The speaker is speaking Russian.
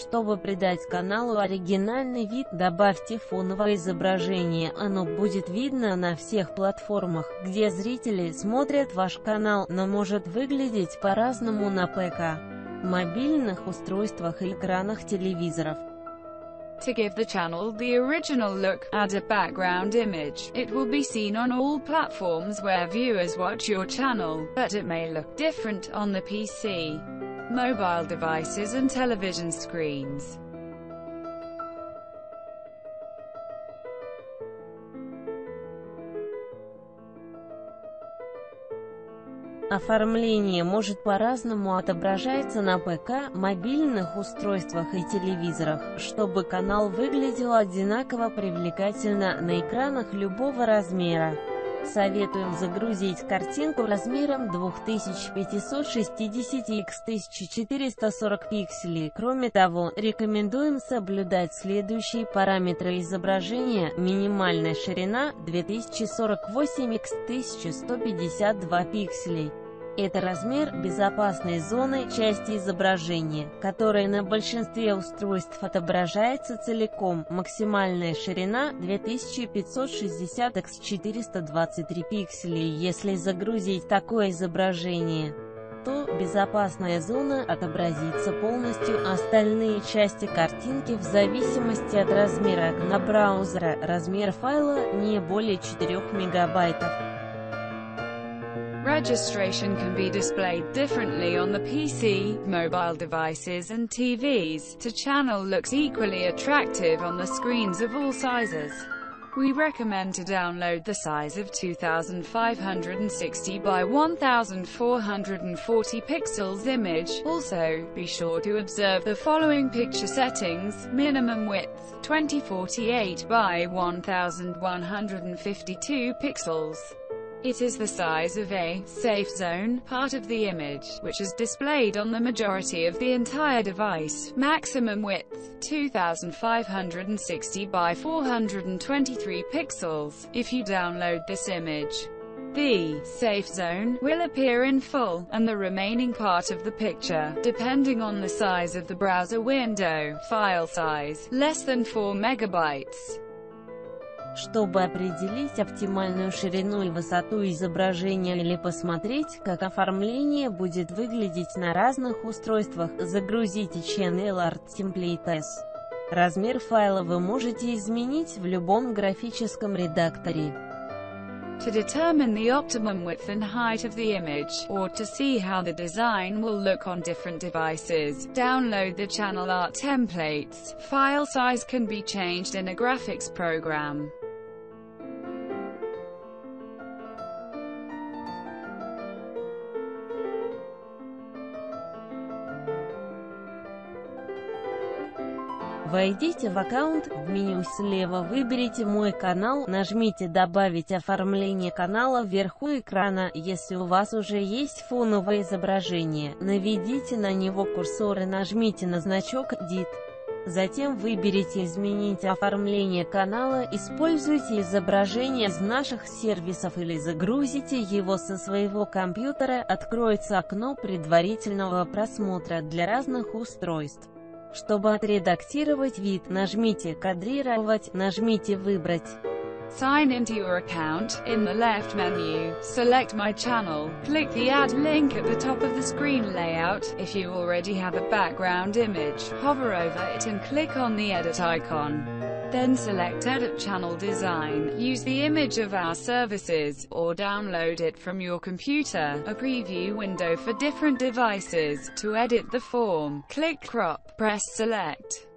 Чтобы придать каналу оригинальный вид, добавьте фоновое изображение, оно будет видно на всех платформах, где зрители смотрят ваш канал, но может выглядеть по-разному на ПК, мобильных устройствах и экранах телевизоров. To give the channel the original look, add a background image. It will be seen on all platforms where viewers watch your channel, but it may look different on the PC, mobile devices and television screens. Оформление может по-разному отображаться на ПК, мобильных устройствах и телевизорах, чтобы канал выглядел одинаково привлекательно на экранах любого размера. Советуем загрузить картинку размером 2560 x 1440 пикселей. Кроме того, рекомендуем соблюдать следующие параметры изображения: минимальная ширина 2048 x 1152 пикселей. Это размер безопасной зоны части изображения, которая на большинстве устройств отображается целиком. Максимальная ширина 2560 x 423 пикселей. Если загрузить такое изображение, то безопасная зона отобразится полностью, остальные части картинки в зависимости от размера окна браузера. Размер файла не более 4 мегабайтов. Registration can be displayed differently on the PC, mobile devices and TVs. The channel looks equally attractive on the screens of all sizes. We recommend to download the size of 2560 by 1440 pixels image. Also, be sure to observe the following picture settings: minimum width 2048 by 1152 pixels. It is the size of a safe zone part of the image, which is displayed on the majority of the entire device. Maximum width 2560 by 423 pixels. If you download this image, the safe zone will appear in full, and the remaining part of the picture, depending on the size of the browser window. File size less than 4 megabytes. Чтобы определить оптимальную ширину и высоту изображения или посмотреть, как оформление будет выглядеть на разных устройствах, загрузите Channel Art Template S. Размер файла вы можете изменить в любом графическом редакторе. To determine the optimum width and height of the image, or to see how the design will look on different devices, download the Channel Art templates. File size can be changed in a graphics program. Войдите в аккаунт, в меню слева выберите «Мой канал», нажмите «Добавить оформление канала» вверху экрана. Если у вас уже есть фоновое изображение, наведите на него курсор и нажмите на значок «Edit». Затем выберите «Изменить оформление канала», используйте изображение из наших сервисов или загрузите его со своего компьютера, откроется окно предварительного просмотра для разных устройств. Чтобы отредактировать вид, нажмите «Кадрировать», нажмите «Выбрать». Sign into your account. In the left menu, select My Channel. Click the Add link at the top of the screen layout. If you already have a background image, hover over it and click on the Edit icon. Then select Edit Channel Design. Use the image of our services, or download it from your computer. A preview window for different devices. To edit the form, click Crop, press Select.